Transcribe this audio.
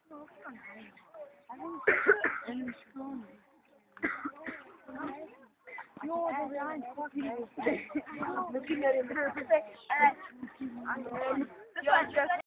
No, they're behind fucking. Looking at him. Perfect.